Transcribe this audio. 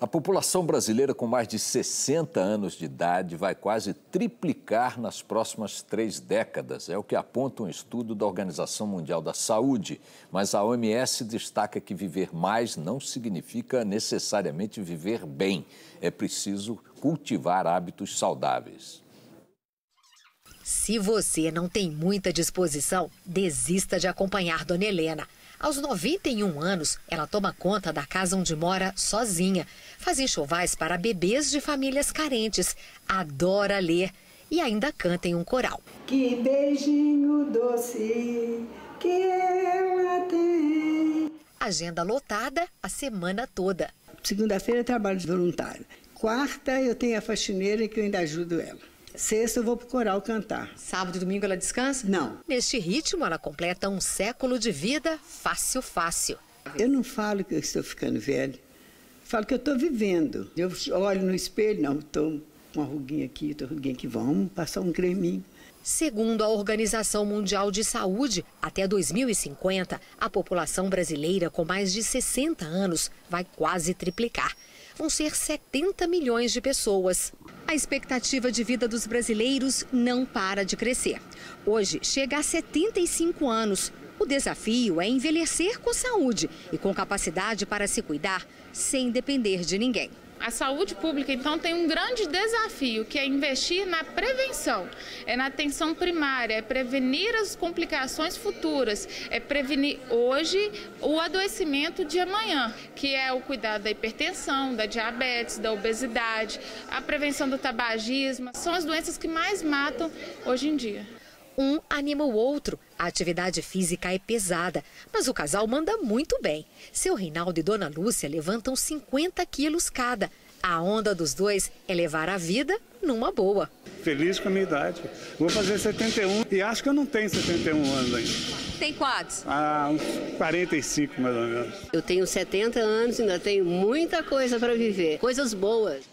A população brasileira com mais de 60 anos de idade vai quase triplicar nas próximas 3 décadas. É o que aponta um estudo da Organização Mundial da Saúde. Mas a OMS destaca que viver mais não significa necessariamente viver bem. É preciso cultivar hábitos saudáveis. Se você não tem muita disposição, desista de acompanhar Dona Helena. Aos 91 anos, ela toma conta da casa onde mora sozinha. Faz enxovais para bebês de famílias carentes. Adora ler e ainda canta em um coral. Que beijinho doce que ela tem. Agenda lotada a semana toda. Segunda-feira eu trabalho de voluntário. Quarta eu tenho a faxineira que eu ainda ajudo ela. Sexta eu vou pro coral cantar. Sábado e domingo ela descansa? Não. Neste ritmo, ela completa um século de vida fácil, fácil. Eu não falo que eu estou ficando velho. Falo que eu estou vivendo. Eu olho no espelho, não, estou com uma ruguinha aqui, outra ruguinha aqui. Vamos passar um creminho. Segundo a Organização Mundial de Saúde, até 2050, a população brasileira com mais de 60 anos vai quase triplicar. Vão ser 70 milhões de pessoas. A expectativa de vida dos brasileiros não para de crescer. Hoje chega a 75 anos. O desafio é envelhecer com saúde e com capacidade para se cuidar sem depender de ninguém. A saúde pública, então, tem um grande desafio, que é investir na prevenção, é na atenção primária, é prevenir as complicações futuras, é prevenir hoje o adoecimento de amanhã, que é o cuidado da hipertensão, da diabetes, da obesidade, a prevenção do tabagismo. São as doenças que mais matam hoje em dia. Um anima o outro. A atividade física é pesada, mas o casal manda muito bem. Seu Reinaldo e Dona Lúcia levantam 50 quilos cada. A onda dos dois é levar a vida numa boa. Feliz com a minha idade. Vou fazer 71 e acho que eu não tenho 71 anos ainda. Tem quantos? Uns 45 mais ou menos. Eu tenho 70 anos e ainda tenho muita coisa para viver, coisas boas.